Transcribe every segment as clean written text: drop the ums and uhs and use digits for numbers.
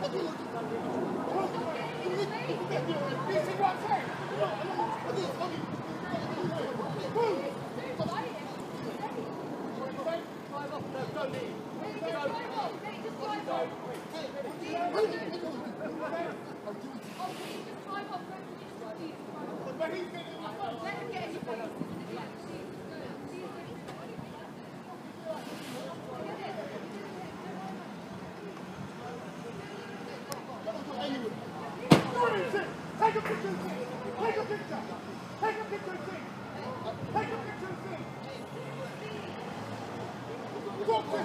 Take a picture of the thing. Take a picture. Take a picture of the thing. Take a picture of the thing. Talk to him.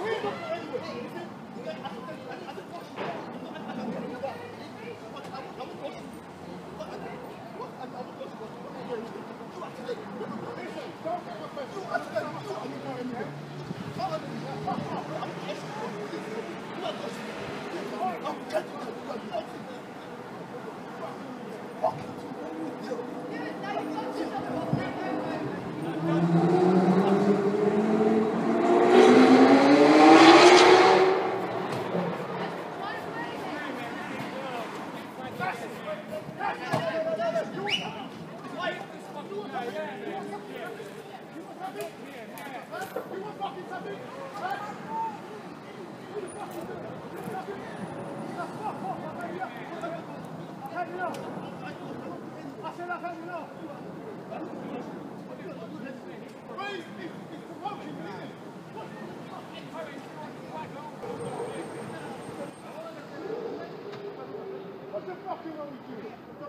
What the fuck are you doing?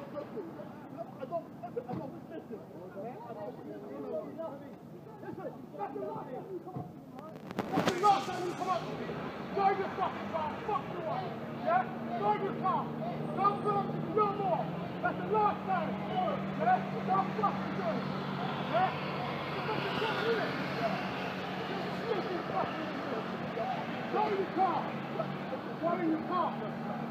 That's the last time you come up with me. Drive your fucking car. Fuck the one. Yeah? Drive your car. Don't put up no more. That's the last time. Yeah? Don't fucking do it. Yeah? You're fucking trying to do it. You're fucking fucking do it. Drive your car. Drive your car.